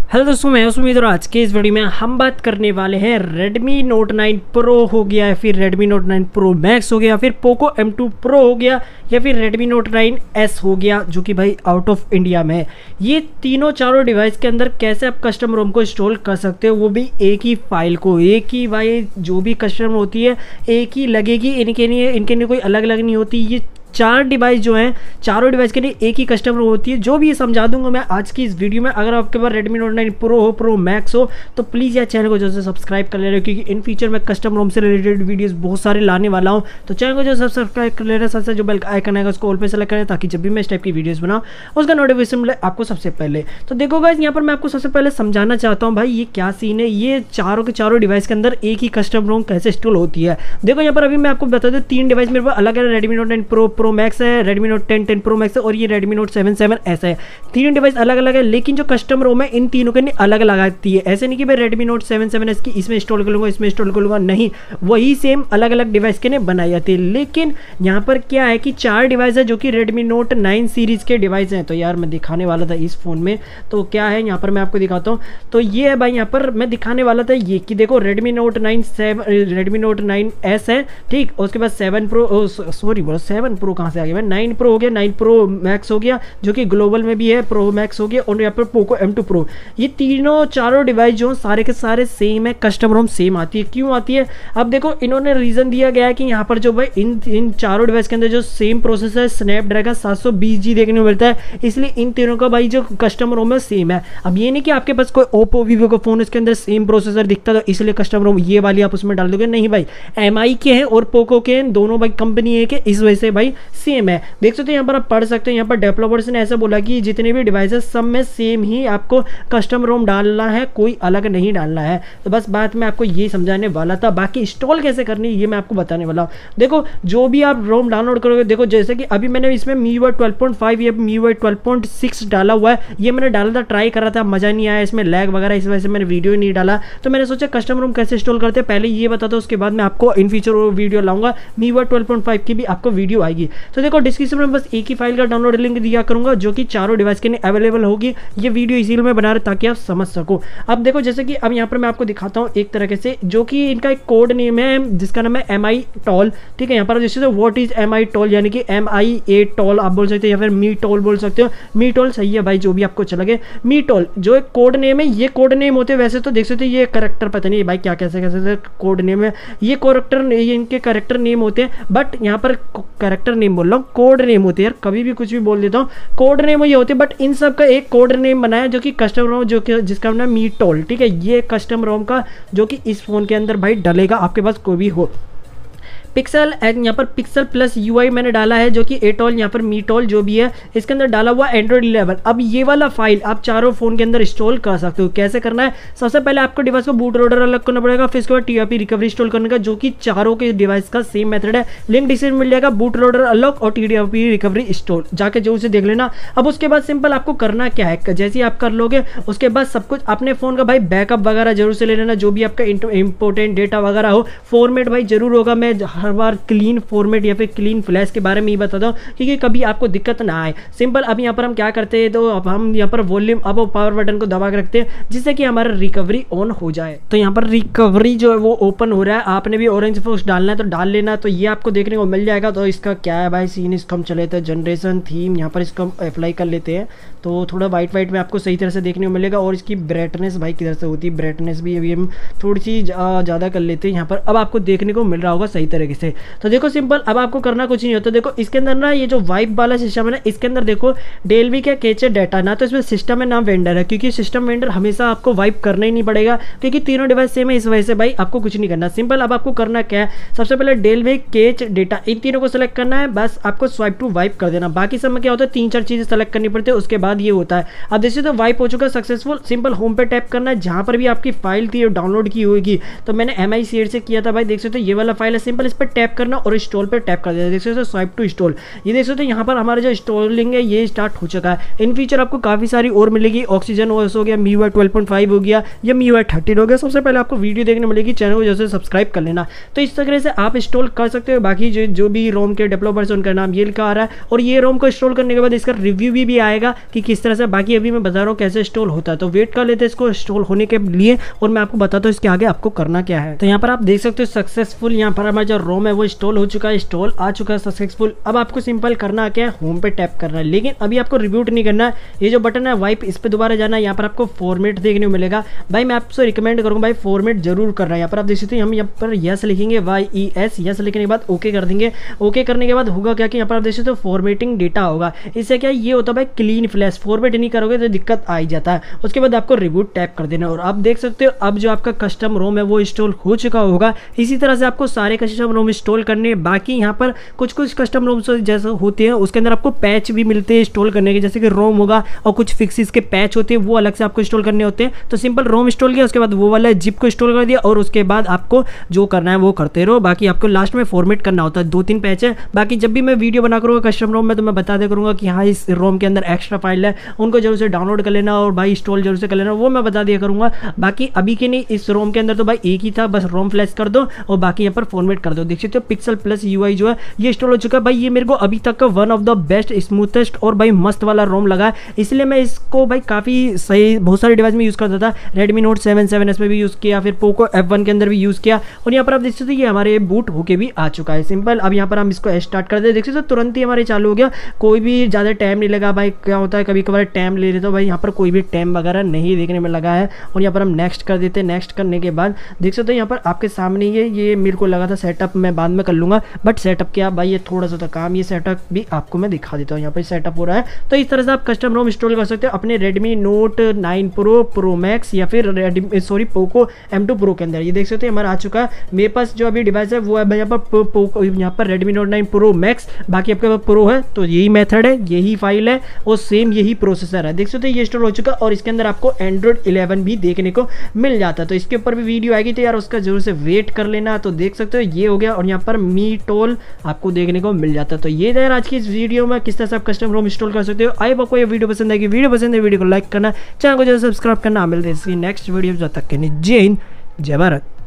Hello दोस्तों, मैं उम्मीद और आज के इस वीडियो में हम बात करने वाले हैं Redmi Note 9 Pro हो गया या फिर Redmi Note 9 Pro Max हो गया या फिर Poco M2 Pro हो गया या फिर Redmi Note 9S हो गया जो कि भाई आउट ऑफ इंडिया में है। ये तीनों चारों डिवाइस के अंदर कैसे आप कस्टम रोम को इंस्टॉल कर सकते हो, वो भी एक ही फाइल को, एक ही भाई जो भी कस्टम होती है एक ही लगेगी, इनके लिए कोई अलग अलग नहीं होती। ये चार डिवाइस जो हैं चारों डिवाइस के लिए एक ही कस्टमर होती है, जो भी ये समझा दूंगा मैं आज की इस वीडियो में। अगर आपके पास Redmi Note 9 Pro हो, Pro Max हो, तो प्लीज़ यार चैनल को जो है सब्सक्राइब कर ले रहे हो, क्योंकि इन फ्यूचर में कस्टम रोम से रिलेटेड वीडियोस बहुत सारे लाने वाला हूँ। तो चैनल को जो सब्सक्राइब कर ले रहे हैं, साथ साथ जो बेल आइकन आएगा उसको ऑल पे सेलेक्ट करें, ताकि जब भी मैं इस टाइप की वीडियोस बनाऊँ उसका नोटिफिकेशन मिले आपको सबसे पहले। तो देखो गाइस, यहाँ पर मैं आपको सबसे पहले समझाना चाहता हूँ भाई ये क्या सीन है। ये चारों के चारों डिवाइस के अंदर एक ही कस्टम रोम कैसे इंस्टॉल होती है। देखो यहाँ पर अभी मैं आपको बता दूँ, तीन डिवाइस मेरे पास अलग है। Redmi Note 9 Pro, Pro Max है, Redmi Note 10 Pro Max है और ये Redmi Note 7 7S है। तीन डिवाइस अलग अलग है, लेकिन जो कस्टम रोम है इन तीनों के अलग अलग आती है। ऐसे नहीं कि मैं Redmi Note 7 7S की इसमें इंस्टॉल कर लूँगा, इसमें इंस्टॉल कर लूँगा, नहीं, वही सेम अलग अलग डिवाइस के लिए बनाई जाती है। लेकिन यहाँ पर क्या है कि चार डिवाइस है जो कि Redmi Note 9 सीरीज़ के डिवाइस हैं। तो यार मैं दिखाने वाला था इस फ़ोन में, तो क्या है यहाँ पर मैं आपको दिखाता हूँ। तो ये है भाई, यहाँ पर मैं दिखाने वाला था ये कि देखो Redmi Note 9S है, ठीक। उसके बाद 7 Pro, सॉरी बोलो 7 Pro कहाँ से आ गया मैं, 9 Pro हो गया, 9 Pro Max हो गया जो कि ग्लोबल में भी है, Pro Max हो गया, और यहाँ पर Poco M2 Pro। ये तीनों चारों डिवाइस जो सारे के सारे सेम है, कस्टम रोम सेम आती है। क्यों आती है? अब देखो इन्होंने रीज़न दिया गया है कि यहाँ पर जो भाई इन चारों डिवाइस के अंदर जो सेम प्रोसेसर स्नैपड्रैगन 720G देखने को मिलता है, इसलिए इन तीनों का भाई जो कस्टम रोम है सेम है। अब ये नहीं कि आपके पास कोई ओप्पो वीवो का फ़ोन उसके अंदर सेम प्रोसेसर दिखता है तो इसलिए कस्टम रोम ये वाली आप उसमें डाल दोगे, नहीं भाई। MI के हैं और पोको के हैं, दोनों भाई कंपनी है कि इस वजह से भाई सेम है। देख सकते हो यहाँ पर आप पढ़ सकते हो, यहाँ पर डेवलपर्स ने ऐसा बोला कि जितने भी डिवाइसेस सब में सेम ही आपको कस्टम रोम डालना है, कोई अलग नहीं डालना है। तो बस बात मैं आपको ये समझाने वाला था। बाकी इंस्टॉल कैसे करनी है ये मैं आपको बताने वाला हूँ। देखो जो भी आप रोम डाउनलोड करोगे, देखो जैसे कि अभी मैंने इसमें MIUI 12.5 या MIUI 12.6 डाला हुआ है। ये मैंने डाला था, ट्राई कर रहा था, मज़ा नहीं आया, इसमें लैग वगैरह, इस वजह से मैंने वीडियो ही नहीं डाला। तो मैंने सोचा कस्टम रोम कैसे इंस्टॉल करते हैं पहले ये बताता हूँ, उसके बाद मैं आपको इन फ्यूचर वीडियो लाऊंगा। MIUI 12.5 की भी आपको वीडियो आएगी। तो देखो डिस्क्रिप्शन में बस एक ही फाइल का डाउनलोड लिंक दिया करूंगा जो कि चारों डिवाइस के लिए अवेलेबल होगी। ये वीडियो इसीलिए मैं बना रहा ताकि आप समझ सको। अब देखो जैसे कि अब यहाँ पर मैं आपको दिखाता हूँ एक तरीके से, जो कि इनका एक कोड नेम है जिसका नाम है MI टॉल, ठीक है। यहाँ पर जैसे व्हाट इज MI टॉल, यानी कि MI8 टॉल आप बोल सकते हो या फिर मी टॉल बोल सकते हो। मी टॉल सही है भाई, जो भी आपको अच्छा लगे। मी टॉल जो एक कोड नेम है, ये कोड नेम होते हैं वैसे तो देख सकते हो, ये करेक्टर पता नहीं भाई क्या कैसे कोड नेम है, ये करेक्टर, ये इनके करेक्टर नेम होते हैं। बट यहाँ पर करेक्टर नेम बोल रहा हूँ, कोड नेम होते हैं यार, कभी भी कुछ भी बोल देता हूँ। कोड नेम ये होते हैं, बट इन सब का एक कोड नेम बनाया जो कि कस्टम रोम, जो कि जिसका नाम मी टॉल, ठीक है। ये कस्टम रोम का जो कि इस फोन के अंदर भाई डलेगा, आपके पास कोई भी हो। पिक्सल, यहाँ पर पिक्सल प्लस UI मैंने डाला है जो कि एटॉल, यहाँ पर मीटॉल जो भी है इसके अंदर डाला हुआ एंड्रॉइड 11। अब ये वाला फाइल आप चारों फोन के अंदर इंस्टॉल कर सकते हो। कैसे करना है? सबसे पहले आपको डिवाइस को बूट लोडर अलग करना पड़ेगा, फिर इसके बाद TRP रिकवरी इंस्टॉल करने का, जो कि चारों के डिवाइस का सेम मेथड है। लिंक डिस्क्रिप्शन में मिल जाएगा, बूट लोडर अलग और TRP रिकवरी इंस्टॉल, जाके जो उसे देख लेना। अब उसके बाद सिंपल आपको करना क्या है, जैसे ही आप कर लोगे उसके बाद सब कुछ अपने फोन का भाई बैकअप वगैरह जरूर से ले लेना, जो भी आपका इंपॉर्टेंट डेटा वगैरह हो। फॉर्मेट भाई जरूर होगा, मैं हर बार क्लीन फॉर्मेट या फिर क्लीन फ्लैश के बारे में ही बताता हूँ क्योंकि कभी आपको दिक्कत ना आए। सिंपल अब यहाँ पर हम क्या करते हैं, तो अब हम यहाँ पर वॉल्यूम अप और पावर बटन को दबा के रखते हैं जिससे कि हमारा रिकवरी ऑन हो जाए। तो यहाँ पर रिकवरी जो है वो ओपन हो रहा है। आपने भी ऑरेंज फोक्स डालना है तो डाल लेना, तो ये आपको देखने को मिल जाएगा। तो इसका क्या है भाई सीन, इसको हम चले थे जनरेशन थीम, यहाँ पर इसको हम अप्लाई कर लेते हैं तो थोड़ा वाइट में आपको सही तरह से देखने को मिलेगा। और इसकी ब्राइटनेस भाई किधर से होती है, ब्राइटनेस भी अभी हम थोड़ी सी ज़्यादा कर लेते हैं यहाँ पर। अब आपको देखने को मिल रहा होगा सही तरीके से। तो देखो सिंपल अब आपको करना कुछ नहीं होता। देखो इसके अंदर ना ये जो वाइप वाला सिस्टम है ना, इसके अंदर देखो डेलवी का कैचे डाटा ना, तो इसमें सिस्टम है ना वेंडर है, क्योंकि सिस्टम वेंडर हमेशा आपको वाइप करना ही नहीं पड़ेगा क्योंकि तीनों डिवाइस सेम है, इस वजह से भाई आपको कुछ नहीं करना। सिंपल अब आपको करना क्या है, सबसे पहले डेलवी कैच डेटा इन तीनों को सेलेक्ट करना है, बस आपको स्वाइप टू वाइप कर देना। बाकी सब में क्या होता है, 3-4 चीजें सेलेक्ट करनी पड़ती है, उसके बाद ये होता है। अब जैसे तो वाइप हो चुका सक्सेसफुल, सिंपल होम पे टैप करना है, जहां पर भी आपकी फाइल थी डाउनलोड की होगी। तो मैंने MI शेयर से किया था भाई, देख सकते हो ये वाला फाइल है। सिंपल इस पर टैप करना और इंस्टॉल पर टैप कर देना। देख सकते हो स्वाइप टू इंस्टॉल, ये देख सकते हो यहाँ पर हमारा जो इंस्टॉलिंग है ये स्टार्ट हो चुका है। इन फीचर आपको काफ़ी सारी और मिलेगी, ऑक्सीजन ओएस हो गया, MIUI 12.5 हो गया या MIUI 13 हो गया। सबसे पहले आपको वीडियो देखने मिलेगी, चैनल को जैसे सब्सक्राइब कर लेना। तो इस तरह से आप इंस्टॉल कर सकते हो। बाकी जो भी रोम के डेवलपर्स उनका नाम ये लिखा आ रहा है और ये रोम को इंस्टॉल करने के बाद इसका रिव्यू भी आएगा कि किस तरह से। बाकी अभी मैं बता रहा हूँ कैसे इंस्टॉल होता है, तो वेट कर लेते हैं इसको इंस्टॉल होने के लिए और मैं आपको बताता हूँ इसके आगे आपको करना क्या है। तो यहाँ पर आप देख सकते हो सक्सेसफुल यहाँ पर हमारा जो रोम है वो इंस्टॉल हो चुका है, इंस्टॉल आ चुका है सक्सेसफुल। अब आपको सिंपल करना क्या है, होम पे टैप करना है, लेकिन अभी आपको रिबूट नहीं करना है। ये जो बटन है वाइप, इस पे दोबारा जाना है। यहाँ पर आपको फॉर्मेट देखने को मिलेगा। भाई मैं आपसे रिकमेंड करूँगा भाई फॉर्मेट जरूर करना है। यहाँ पर आप देख सकते हैं हम यहाँ पर यस लिखेंगे, YES, यस लिखने के बाद ओके कर देंगे। ओके करने के बाद होगा क्या कि यहाँ पर आप देख सकते हो फॉर्मेटिंग डेटा होगा। इससे क्या ये होता है भाई क्लीन फ्लैश, फॉर्मेट नहीं करोगे तो दिक्कत आ ही जाता है। उसके बाद आपको रिबूट टैप कर देना और आप देख सकते हो अब जो आपका कस्टम रोम है वो इंस्टॉल हो चुका होगा। इसी तरह से आपको सारे कस्टम रोम इंस्टॉल करने। बाकी यहाँ पर कुछ कस्टम रोम जैसे होते हैं उसके अंदर आपको पैच भी मिलते हैं इंस्टॉल करने के, जैसे कि रोम होगा और कुछ फिक्सिस के पैच होते हैं वो अलग से आपको इंस्टॉल करने होते हैं। तो सिंपल रोम इंस्टॉल किया, उसके बाद वो वाला जिप को इंस्टॉल कर दिया और उसके बाद आपको जो करना है वो करते रहो। बाकी आपको लास्ट में फॉर्मेट करना होता है, 2-3 पैच है। बाकी जब भी मैं वीडियो बना करूँगा कस्टम रोम में तो मैं बता दे करूँगा कि हाँ इस रोम के अंदर एक्स्ट्रा फाइल है, उनको जरूर से डाउनलोड कर लेना और भाई इंस्टॉल जरूर से कर लेना, वो मैं बता दिया करूँगा। बाकी अभी के नहीं, इस रोम के अंदर तो भाई एक ही था, बस रोम फ्लैश कर दो और बाकी यहाँ पर फॉर्मेट कर दो। देख सकते हो पिक्सल प्लस UI जो है ये इंस्टॉल हो चुका है। भाई ये मेरे को अभी तक का one of the best, smoothest और भाई मस्त वाला रोम लगा है, इसलिए मैं इसको भाई काफ़ी सही बहुत सारे डिवाइस में यूज़ करता था। Redmi Note 7 7S में भी यूज़ किया, फिर Poco F1 के अंदर भी यूज़ किया और यहाँ पर आप देख सकते हो ये हमारे बूट होके भी आ चुका है सिंपल। अब यहाँ पर हम इसको स्टार्ट कर दे, देख सकते हो तुरंत ही हमारे चालू हो गया, कोई भी ज़्यादा टाइम नहीं लगा। भाई क्या होता है कभी कभार टाइम ले लेते हो, भाई यहाँ पर कोई भी टाइम वगैरह नहीं देखने में लगा है। और यहाँ पर हम नेक्स्ट कर देते हैं। नेक्स्ट करने के बाद देख सकते हो यहाँ पर आपके सामने ये मेरे को लगा था सेटअप मैं बाद में कर लूँगा, बट सेटअप क्या भाई ये थोड़ा सा था काम, ये सेटअप भी आपको मैं दिखा देता हूँ। यहाँ पर सेटअप हो रहा है, तो इस तरह से आप कस्टम रोम इंस्टॉल कर सकते हो अपने Redmi Note 9 Pro, Pro Max या फिर Poco M2 Pro के अंदर। ये देख सकते हैं हमारा आ चुका है। मेरे पास जो अभी डिवाइस है वो है यहाँ पर Redmi Note 9 Pro Max, बाकी आपके पास Pro है तो यही मेथड है, यही फाइल है और सेम यही प्रोसेसर है। देख सकते हैं ये इंस्टॉल हो चुका और इसके अंदर आपको Android 11 भी देखने को मिल जाता है। तो इसके ऊपर भी वीडियो आएगी तो यार उसका जरूर से वेट कर लेना। तो देख सकते हो ये हो गया और यहाँ पर Mi Toll आपको देखने को मिल जाता है। तो ये यार आज की इस वीडियो में किस तरह से आप कस्टम रोम इंस्टॉल कर सकते हो। आई होप आपको ये वीडियो पसंद आएगी। वीडियो पसंद है वीडियो को लाइक करना, चैनल को जरूर सब्सक्राइब करना। मिलते हैं नेक्स्ट वीडियो, जब तक के लिए जय हिंद जय भारत।